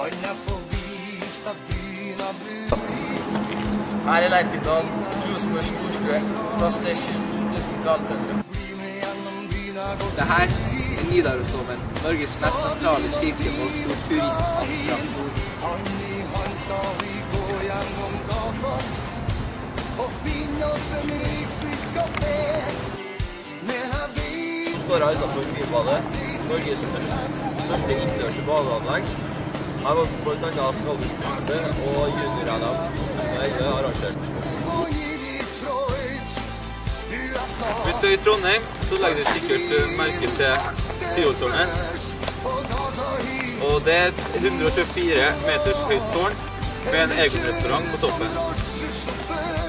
Her i Lerkendal, Rosenborg Storstue, plass til 22 000 galtøndere. Dette er Nidarosdomen, Norges mest sentrale kirkemål og turistattraksjon. Så står jeg utenfor Bybadet, Norges største innendørs badeanlegg. Her var blant annet Skaldestute og junior-NM 2011 arrangert. Hvis du er i Trondheim, så legger du sikkert merke til Tyholttårnet. Og det er et 124 meters høyt tårn med en egen restaurant på toppen.